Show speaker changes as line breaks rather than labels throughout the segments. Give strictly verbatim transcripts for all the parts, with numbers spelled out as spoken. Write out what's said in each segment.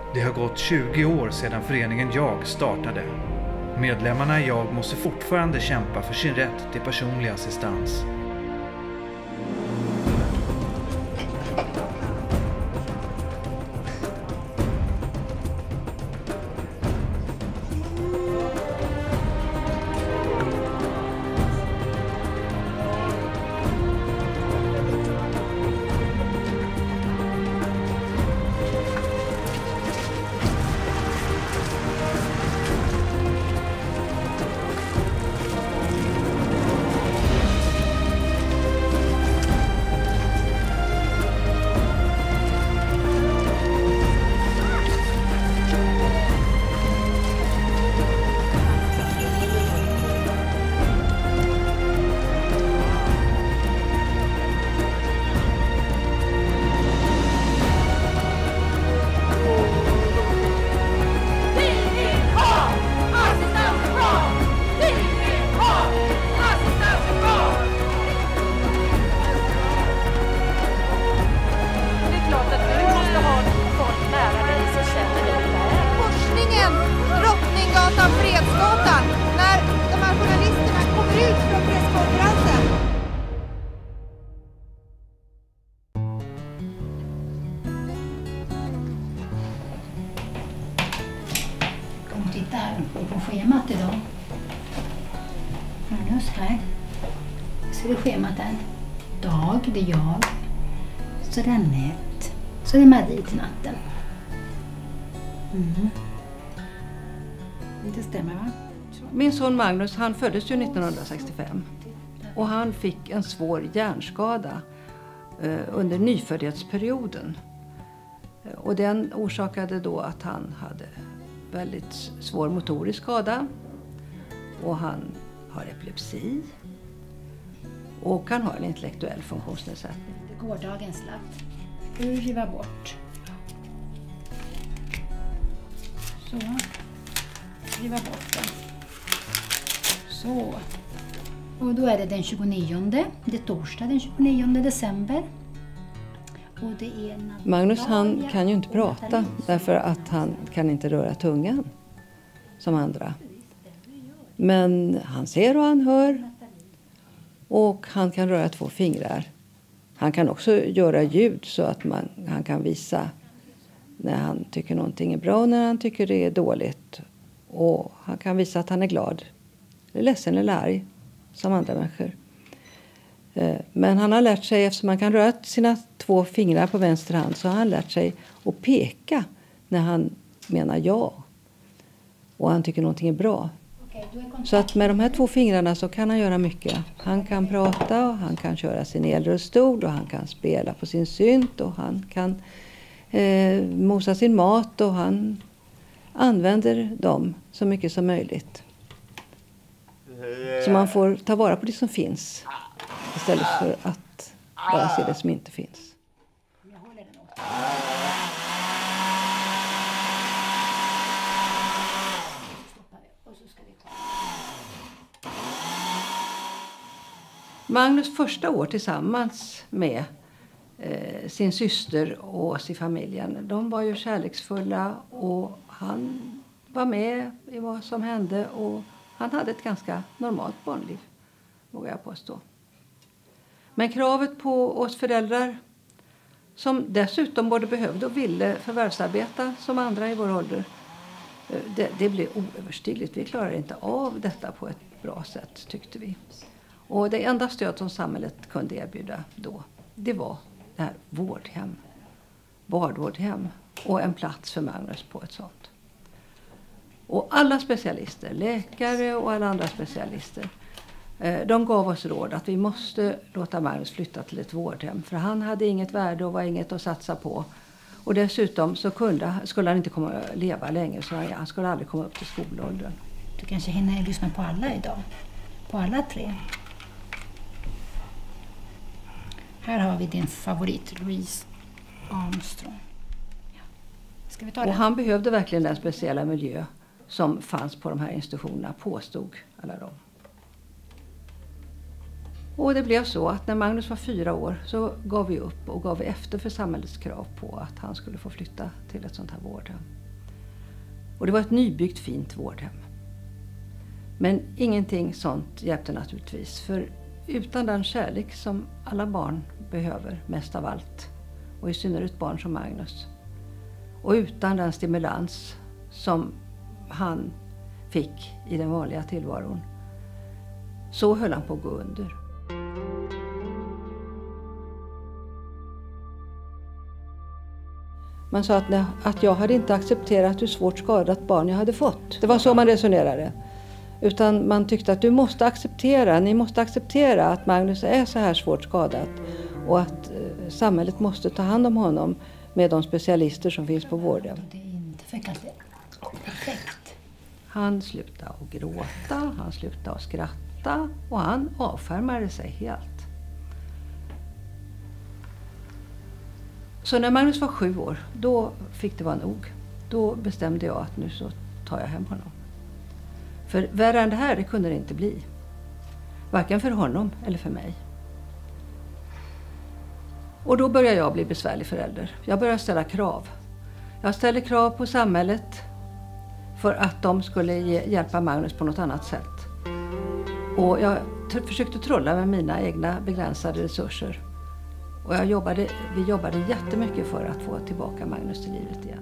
Det har gått tjugo år sedan föreningen Jag startade. Medlemmarna i Jag måste fortfarande kämpa för sin rätt till personlig assistans.
Titta här på schemat idag. Magnus här. Så är det schemat där. Dag, det är jag. Så det är Annette. Så det är Marie till natten. Mm. Det stämmer, va?
Min son Magnus, han föddes ju nittonhundrasextiofem. Och han fick en svår hjärnskada eh, under nyföddhetsperioden. Och den orsakade då att han hade väldigt svår motorisk skada. Och han har epilepsi. Och han har en intellektuell funktionsnedsättning.
Gårdagens lapp. Du riva bort. Så. Riva bort den. Så. Och då är det den tjugonionde. Det är torsdag den tjugonionde december. Och det är
Magnus, han kan ju inte prata därför att han kan inte röra tungan som andra. Men han ser och han hör. Och han kan röra två fingrar. Han kan också göra ljud så att man, han kan visa när han tycker någonting är bra och när han tycker det är dåligt. Och han kan visa att han är glad, eller ledsen eller arg som andra människor. Men han har lärt sig, eftersom man kan röra sina två fingrar på vänster hand, så har han lärt sig att peka när han menar ja. Och han tycker någonting är bra. Så att med de här två fingrarna så kan han göra mycket. Han kan prata och han kan köra sin elrullstol och han kan spela på sin synt och han kan eh, mosa sin mat och han använder dem så mycket som möjligt. Så man får ta vara på det som finns istället för att bara se det som inte finns. Magnus första år tillsammans med eh, sin syster och oss i familjen, de var ju kärleksfulla och han var med i vad som hände och han hade ett ganska normalt barnliv, vågar jag påstå. Men kravet på oss föräldrar, som dessutom både behövde och ville förvärvsarbeta som andra i vår ålder, det, det blev oöverstigligt. Vi klarade inte av detta på ett bra sätt, tyckte vi. Och det enda stöd som samhället kunde erbjuda då, det var det här vårdhem, barnvårdhem och en plats för Magnus på ett sånt. Och alla specialister, läkare och alla andra specialister, de gav oss råd att vi måste låta Magnus flytta till ett vårdhem. För han hade inget värde och var inget att satsa på. Och dessutom så kunde, skulle han inte komma att leva länge, så han skulle aldrig komma upp till skolåldern.
Du kanske hinner lyssna på alla idag. På alla tre. Här har vi din favorit, Louise Armstrong. Ja. Ska vi ta det?
Och han behövde verkligen den speciella miljö som fanns på de här institutionerna, påstod alla dem. Och det blev så att när Magnus var fyra år så gav vi upp och gav vi efter för samhällets krav på att han skulle få flytta till ett sånt här vårdhem. Och det var ett nybyggt fint vårdhem. Men ingenting sånt hjälpte naturligtvis, för utan den kärlek som alla barn behöver mest av allt, och i synnerhet barn som Magnus, och utan den stimulans som han fick i den vanliga tillvaron, så höll han på att gå under. Man sa att, att jag hade inte accepterat hur svårt skadat barn jag hade fått. Det var så man resonerade. Utan man tyckte att du måste acceptera, ni måste acceptera att Magnus är så här svårt skadad. Och att eh, samhället måste ta hand om honom med de specialister som finns på vården.
Det är inte perfekt.
Han slutade att gråta, han slutade att skratta och han avskärmade sig helt. Så när Magnus var sju år, då fick det vara nog. Då bestämde jag att nu så tar jag hem honom. För värre än det här, det kunde det inte bli. Varken för honom eller för mig. Och då började jag bli besvärlig förälder. Jag började ställa krav. Jag ställde krav på samhället för att de skulle ge, hjälpa Magnus på något annat sätt. Och jag t- försökte trolla med mina egna begränsade resurser. Och jag jobbade, vi jobbade jättemycket för att få tillbaka Magnus till livet igen.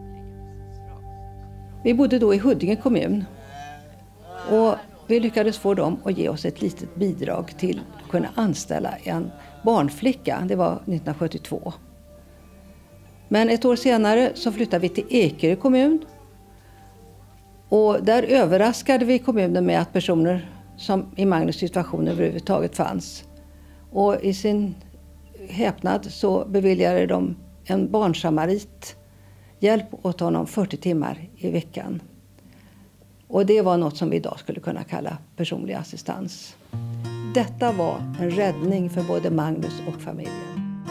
Vi bodde då i Huddinge kommun. Och vi lyckades få dem att ge oss ett litet bidrag till att kunna anställa en barnflicka. Det var nittonhundrasjuttiotvå. Men ett år senare så flyttade vi till Ekerö kommun. Och där överraskade vi kommunen med att personer som i Magnus situation överhuvudtaget fanns. Och i sin häpnad så beviljade de en barnsamarit hjälp åt honom fyrtio timmar i veckan. Och det var något som vi idag skulle kunna kalla personlig assistans. Detta var en räddning för både Magnus och familjen.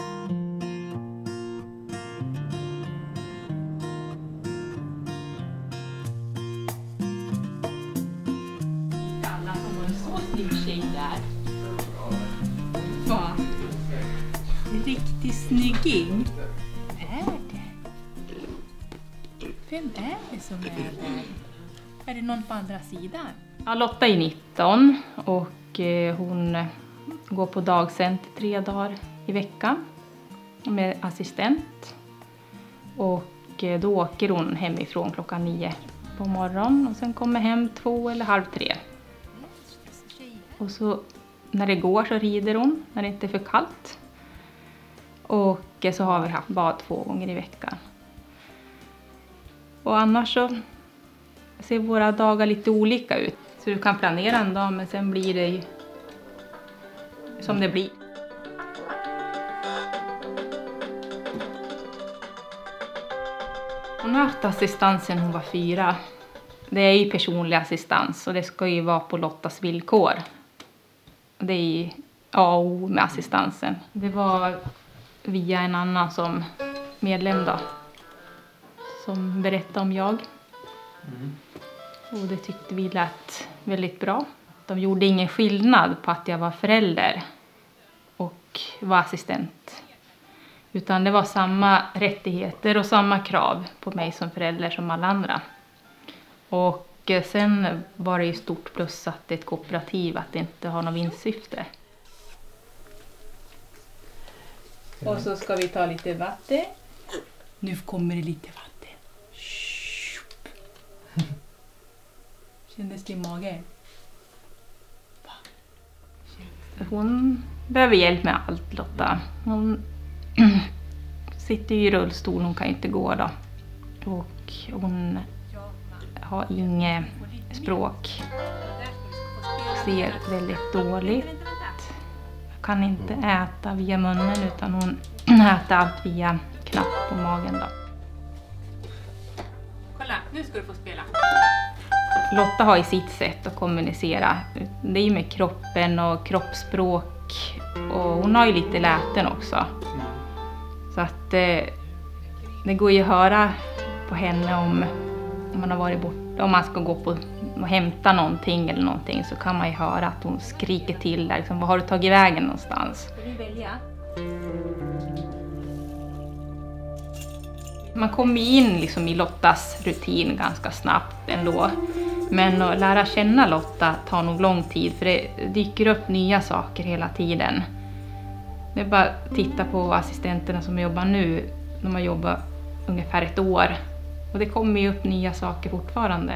Alla som har en så snygg tjej där. Va? En riktig snygging. Är det? Vem är det som är där? Är det någon på andra sidan? Ja, Lotta är nitton och eh, hon går på dagcenter tre dagar i veckan med assistent. Och eh, då åker hon hemifrån klockan nio på morgonen och sen kommer hem två eller halv tre. Och så när det går så rider hon när det inte är för kallt. Och eh, så har vi haft bad två gånger i veckan. Och annars så ser våra dagar lite olika ut. Så du kan planera en dag men sen blir det ju som det blir. Hon har haft assistans sedan hon var fyra. Det är ju personlig assistans och det ska ju vara på Lottas villkor. Det är ju A och O med assistansen. Det var via en annan som medlem då. Som berättade om jag. Mm. Och det tyckte vi lät väldigt bra. De gjorde ingen skillnad på att jag var förälder och var assistent. Utan det var samma rättigheter och samma krav på mig som förälder som alla andra. Och sen var det ju stort plus att det är ett kooperativ, att det inte har något vinstsyfte. Och så ska vi ta lite vatten. Nu kommer det lite vatten. Kändes det i magen? Va? Hon behöver hjälp med allt, Lotta. Hon sitter i rullstol, hon kan inte gå då. Och hon har inget språk. Ser väldigt dåligt. Kan inte äta via munnen utan hon äter allt via knapp på magen då. Kolla, nu ska du få spela. Lotta har i sitt sätt att kommunicera. Det är ju med kroppen och kroppsspråk. Och hon har ju lite läten också. Så att eh, det går ju att höra på henne om Om man har varit borta, om man ska gå på och hämta någonting eller någonting, så kan man ju höra att hon skriker till där. Liksom, vad har du tagit vägen någonstans? Ska vi välja? Man kommer in liksom i Lottas rutin ganska snabbt ändå. Men att lära känna Lotta tar nog lång tid, för det dyker upp nya saker hela tiden. Det är bara att titta på assistenterna som jobbar nu. De har jobbat ungefär ett år. Och det kommer ju upp nya saker fortfarande.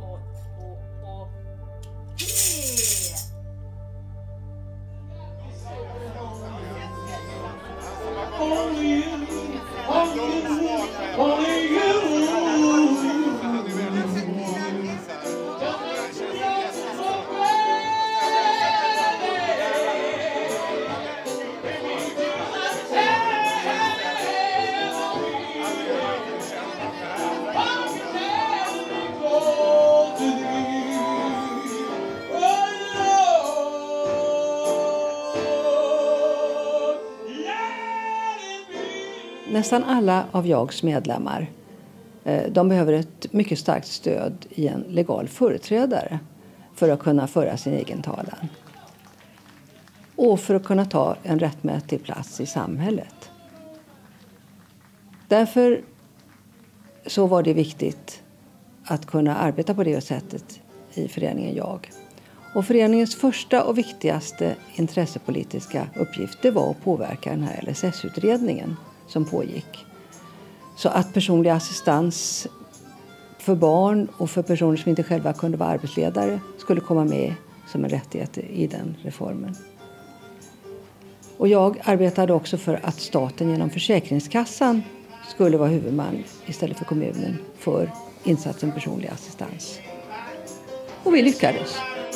Nästan alla av JAGs medlemmar de behöver ett mycket starkt stöd i en legal företrädare för att kunna föra sin egen talan. Och för att kunna ta en rättmätig plats i samhället. Därför så var det viktigt att kunna arbeta på det sättet i föreningen JAG. Och föreningens första och viktigaste intressepolitiska uppgift, det var att påverka den här L S S-utredningen som pågick. Så att personlig assistans för barn och för personer som inte själva kunde vara arbetsledare skulle komma med som en rättighet i den reformen. Och jag arbetade också för att staten genom Försäkringskassan skulle vara huvudman istället för kommunen för insatsen personlig assistans. Och vi lyckades.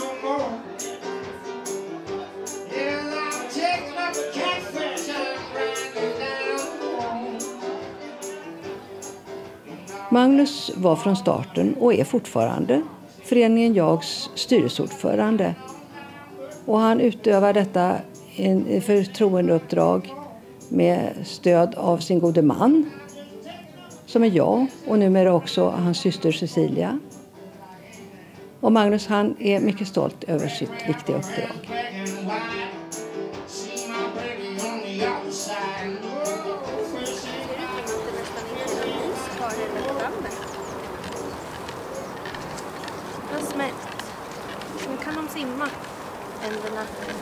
Magnus var från starten och är fortfarande föreningen JAGs styrelseordförande. Och han utövar detta i förtroendeuppdrag med stöd av sin gode man, som är jag, och numera också hans syster Cecilia. Och Magnus, han är mycket stolt över sitt viktiga uppdrag.
Nu kan de simma, änderna.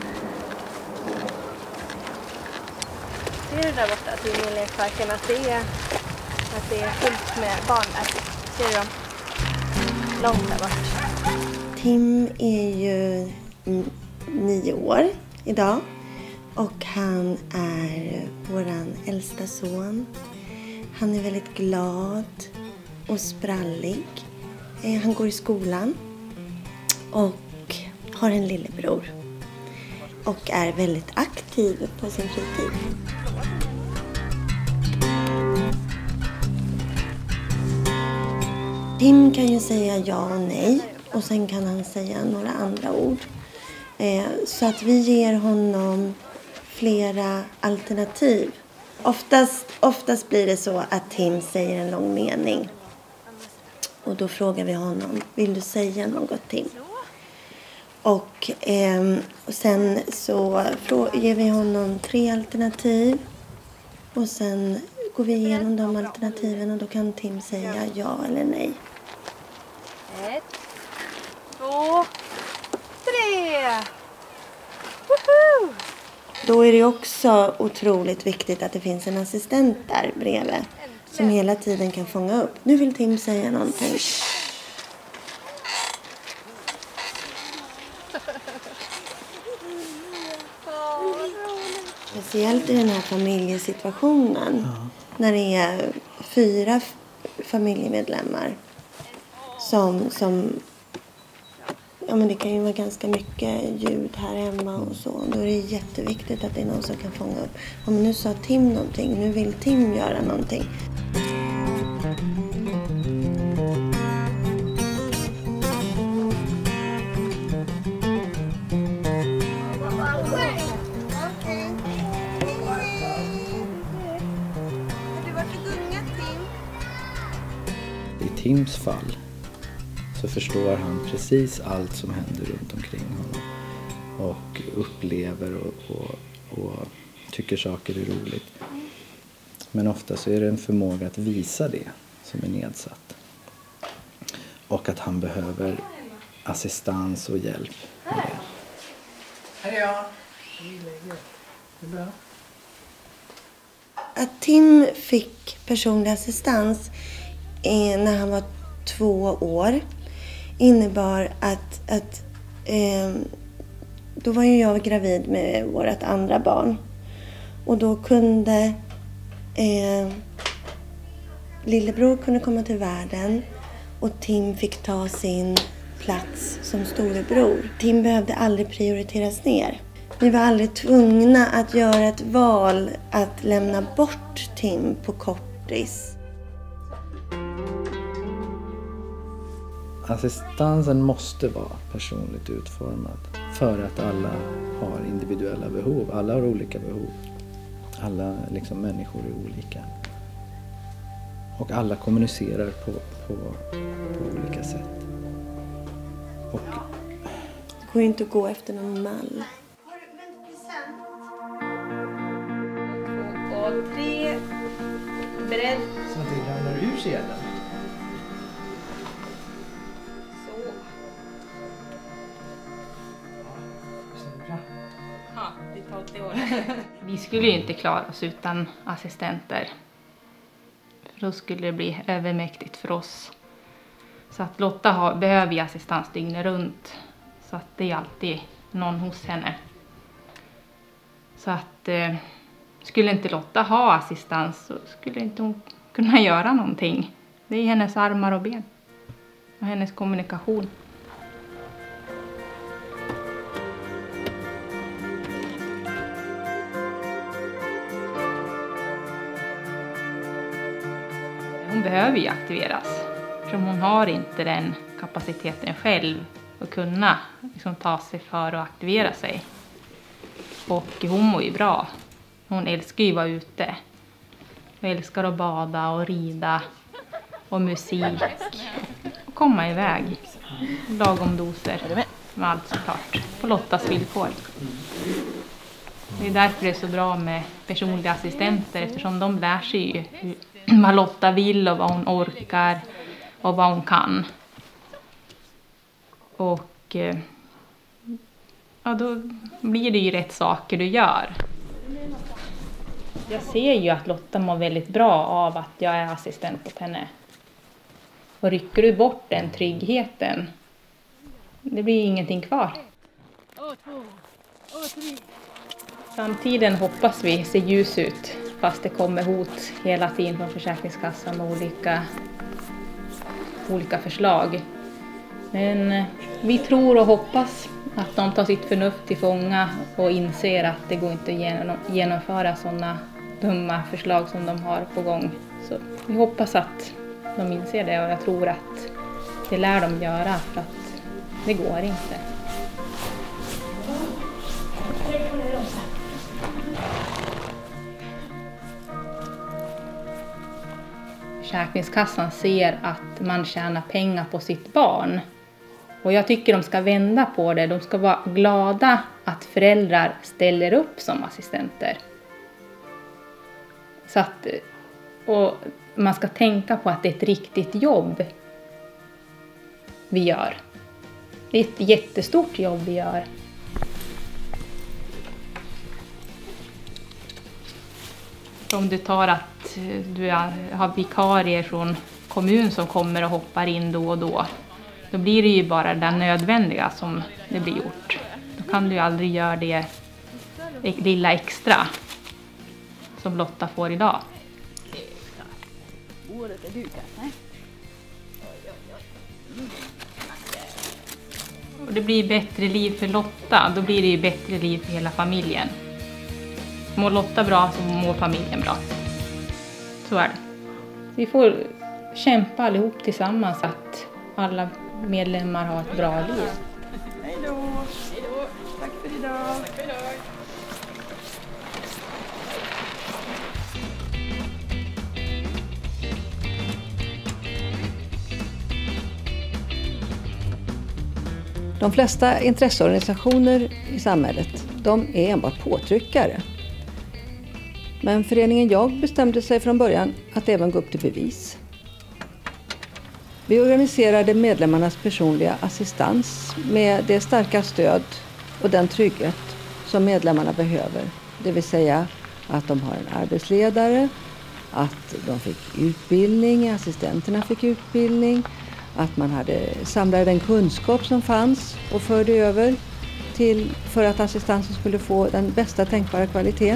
Ser du där borta till lekparken att det är, att det är fullt med barn där? Ser du dem? Långt där bort.
Tim är ju nio år idag och han är våran äldsta son. Han är väldigt glad och sprallig. Han går i skolan och har en lillebror och är väldigt aktiv på sin fritid. Tim kan ju säga ja och nej och sen kan han säga några andra ord. Så att vi ger honom flera alternativ. Oftast, oftast blir det så att Tim säger en lång mening. Och då frågar vi honom, vill du säga något, Tim? Och eh, sen så ger vi honom tre alternativ. Och sen går vi igenom de alternativen och då kan Tim säga ja eller nej.
Ett, två, tre! Woho!
Då är det också otroligt viktigt att det finns en assistent där bredvid. Som hela tiden kan fånga upp. Nu vill Tim säga någonting. Speciellt i den här familjesituationen. Ja. När det är fyra f- familjemedlemmar. Som, som... Ja, men det kan ju vara ganska mycket ljud här hemma och så. Då är det jätteviktigt att det är någon som kan fånga upp. Ja, men nu sa Tim någonting. Nu vill Tim göra någonting.
i Tims fall så förstår han precis allt som händer runt omkring honom. Och upplever och, och, och tycker saker är roligt. Men ofta så är det en förmåga att visa det som är nedsatt. Och att han behöver assistans och hjälp med det.
Här är jag. Det är bra.
Att Tim fick personlig assistans eh, när han var två år innebar att, att eh, då var ju jag gravid med vårt andra barn. Och då kunde eh, lillebror kunde komma till världen och Tim fick ta sin plats som storebror. Tim behövde aldrig prioriteras ner. Vi var aldrig tvungna att göra ett val att lämna bort Tim på kortis.
Assistansen måste vara personligt utformad för att alla har individuella behov. Alla har olika behov. Alla liksom, människor är olika. Och alla kommunicerar på, på, på olika sätt. Och
Det går ju inte att gå efter någon mall.
Och tre, bredd.
Så att det ramlar ur sedan.
Så. Ja, vi tar åt det året. Vi skulle ju inte klara oss utan assistenter. För då skulle det bli övermäktigt för oss. Så att Lotta har, behöver ju assistans dygnet runt. Så att det är alltid någon hos henne. Så att eh, skulle inte Lotta ha assistans så skulle inte hon kunna göra någonting. Det är hennes armar och ben. Och hennes kommunikation. Hon behöver ju aktiveras. För hon har inte den kapaciteten själv att kunna liksom, ta sig för att aktivera sig. Och hon mår ju bra. Hon älskar ju att vara ute. Hon älskar att bada och rida. Och musik. Och komma iväg. Lagom doser. Med allt såklart. På Lottas villkor. Det är därför det är så bra med personliga assistenter. Eftersom de lär sig ju hur, vad Lotta vill och vad hon orkar. Och vad hon kan. Och ja, då blir det ju rätt saker du gör. Jag ser ju att Lotta mår väldigt bra av att jag är assistent åt henne. Och rycker du bort den tryggheten, det blir ingenting kvar. Framtiden hoppas vi ser ljus ut, fast det kommer hot hela tiden från Försäkringskassan med olika, olika förslag. Men vi tror och hoppas att de tar sitt förnuft till fånga och inser att det går inte att genomföra sådana dumma förslag som de har på gång. Så vi hoppas att de inser det och jag tror att det lär de göra för att det går inte. Försäkringskassan ser att man tjänar pengar på sitt barn. Och jag tycker de ska vända på det. De ska vara glada att föräldrar ställer upp som assistenter. Så att, och man ska tänka på att det är ett riktigt jobb vi gör. Det är ett jättestort jobb vi gör. Om du tar att du har vikarier från kommun som kommer och hoppar in då och då. Då blir det ju bara det nödvändiga som det blir gjort. Då kan du ju aldrig göra det lilla extra som Lotta får idag. Och det blir bättre liv för Lotta. Då blir det ju bättre liv för hela familjen. Mår Lotta bra så mår familjen bra. Så är det. Vi får kämpa allihop tillsammans att alla medlemmar har ett bra liv.
Hej då! Hej då! Tack för idag! Tack för idag!
De flesta intresseorganisationer i samhället, de är enbart påtryckare. Men föreningen Jag bestämde sig från början att även gå upp till bevis. Vi organiserade medlemmarnas personliga assistans med det starka stöd och den trygghet som medlemmarna behöver. Det vill säga att de har en arbetsledare, att de fick utbildning, assistenterna fick utbildning, att man hade samlat den kunskap som fanns och förde över till, för att assistansen skulle få den bästa tänkbara kvalitet.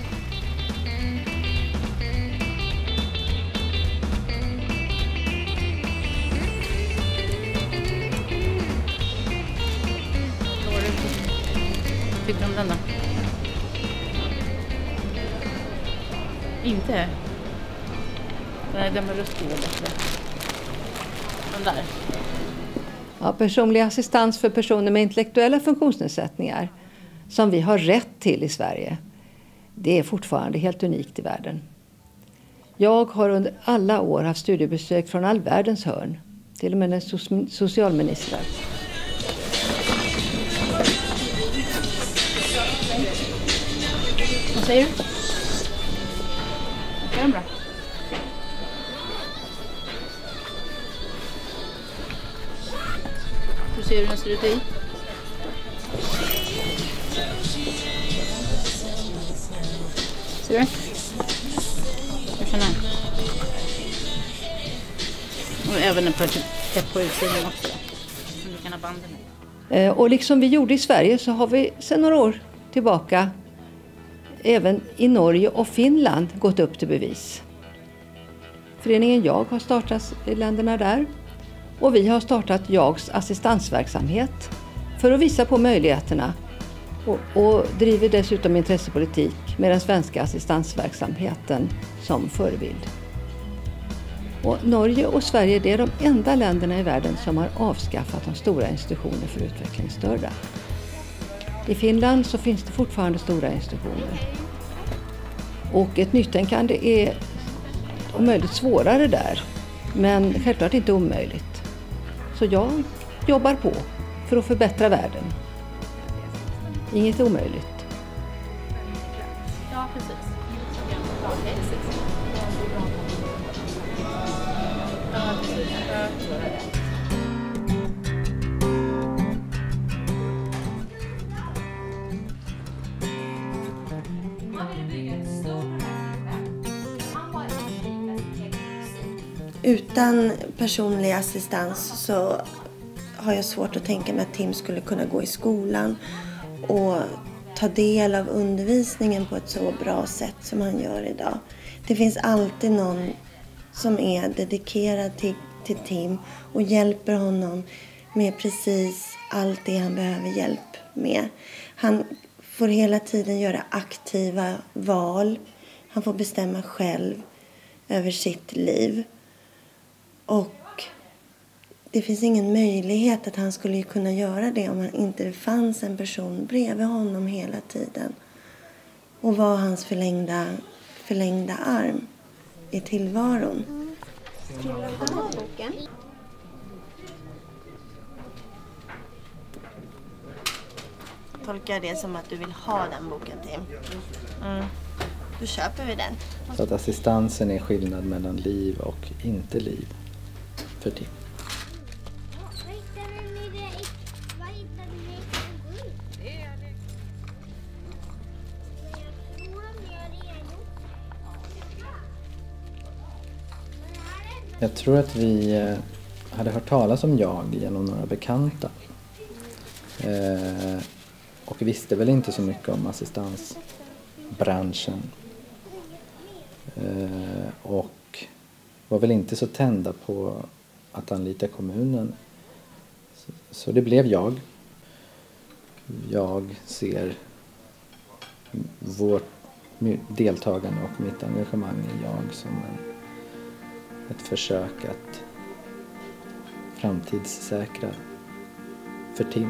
Tycker du om den då? Inte? Nej, den med röst är bättre. Den där.
Ja, personlig assistans för personer med intellektuella funktionsnedsättningar som vi har rätt till i Sverige, det är fortfarande helt unikt i världen. Jag har under alla år haft studiebesök från all världens hörn, till och med en so- socialminister.
Vad säger du? Är den bra? Hur ser du den ser ut i? Ser du? Hur känner den? Och även en täpp på utsidan också. Som du kan ha banden med.
Och liksom vi gjorde i Sverige så har vi sedan några år tillbaka även i Norge och Finland gått upp till bevis. Föreningen Jag har startat i länderna där och vi har startat Jags assistansverksamhet för att visa på möjligheterna och, och driver dessutom intressepolitik med den svenska assistansverksamheten som förebild. Och Norge och Sverige det är de enda länderna i världen som har avskaffat de stora institutioner för utvecklingsstörda. I Finland så finns det fortfarande stora institutioner. Och ett nytänkande är om möjligt svårare där, men självklart inte omöjligt. Så jag jobbar på för att förbättra världen. Inget är omöjligt.
Ja, precis.
Utan personlig assistans så har jag svårt att tänka mig att Tim skulle kunna gå i skolan och ta del av undervisningen på ett så bra sätt som han gör idag. Det finns alltid någon som är dedikerad till, till Tim och hjälper honom med precis allt det han behöver hjälp med. Han får hela tiden göra aktiva val. Han får bestämma själv över sitt liv. Och det finns ingen möjlighet att han skulle kunna göra det om han inte fanns en person bredvid honom hela tiden. Och var hans förlängda, förlängda arm i tillvaron.
Vill du ha boken? Tolkar det som att du vill ha den boken, Tim. Mm. Då köper vi den.
Så att assistansen är skillnad mellan liv och inte liv för Tim. Jag tror att vi hade hört talas om Jag genom några bekanta. Eh, och visste väl inte så mycket om assistansbranschen. Eh, och var väl inte så tända på att anlita kommunen. Så, så det blev Jag. Jag ser vårt deltagande och mitt engagemang i Jag som en, ett försök att framtidssäkra för Tim.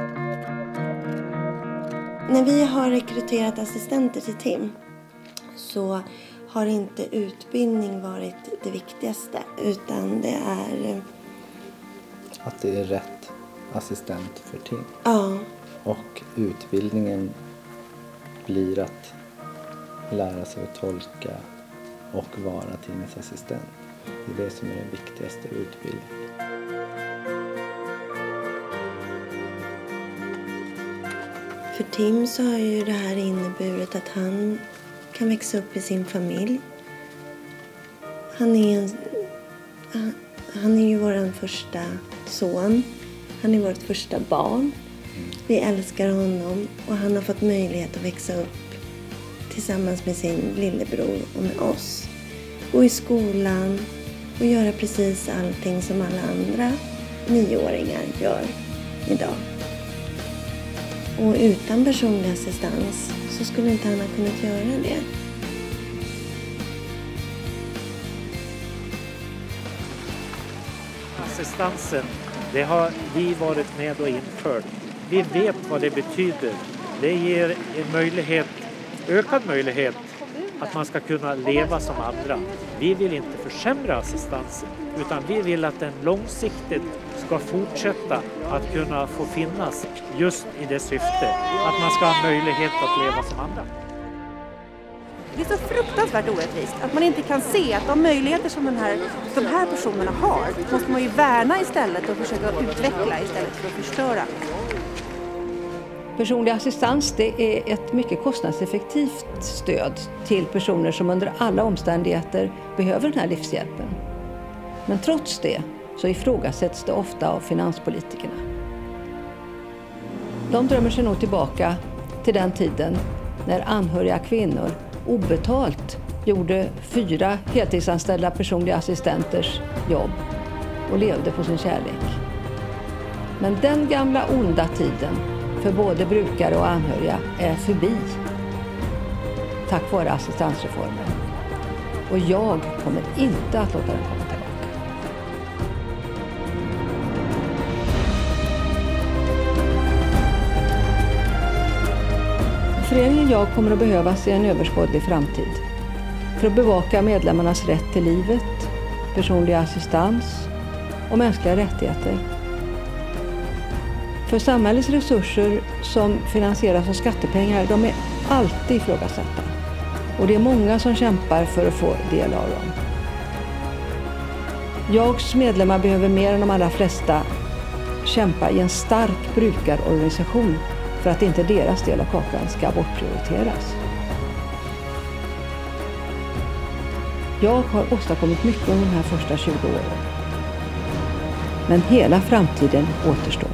När vi har rekryterat assistenter till Tim så har inte utbildning varit det viktigaste, utan det är...
Att det är rätt assistent för Tim.
Ja.
Och utbildningen blir att lära sig att tolka och vara Tims assistent. Det är det som är den viktigaste utbildningen.
För Tim så har ju det här inneburit att han kan växa upp i sin familj. Han är, en, han är ju vår första son. Han är vårt första barn. Vi älskar honom och han har fått möjlighet att växa upp tillsammans med sin lillebror och med oss. Gå i skolan och göra precis allting som alla andra nioåringar gör idag. Och utan personlig assistans så skulle inte han ha kunnat göra det.
Assistansen, det har vi varit med och infört. Vi vet vad det betyder. Det ger en möjlighet, ökad möjlighet att man ska kunna leva som andra. Vi vill inte försämra assistansen, utan vi vill att den långsiktigt ska fortsätta att kunna få finnas just i det syfte att man ska ha möjlighet att leva som andra.
Det är så fruktansvärt orättvist att man inte kan se att de möjligheter som den här, de här personerna har måste man ju värna istället och försöka utveckla istället för att förstöra.
Personlig assistans, det är ett mycket kostnadseffektivt stöd till personer som under alla omständigheter behöver den här livshjälpen. Men trots det så ifrågasätts det ofta av finanspolitikerna. De drömmer sig nog tillbaka till den tiden när anhöriga kvinnor obetalt gjorde fyra heltidsanställda personliga assistenters jobb och levde på sin kärlek. Men den gamla onda tiden för både brukare och anhöriga är förbi tack vare assistansreformen. Och jag kommer inte att låta den komma tillbaka. Föreningen Jag kommer att behövas i en överskådlig framtid för att bevaka medlemmarnas rätt till livet, personlig assistans och mänskliga rättigheter. För samhällets resurser som finansieras av skattepengar, de är alltid ifrågasatta. Och det är många som kämpar för att få del av dem. Jags medlemmar behöver mer än de allra flesta kämpa i en stark brukarorganisation för att inte deras del av kakan ska bortprioriteras. Jag har åstadkommit mycket under de här första tjugo åren. Men hela framtiden återstår.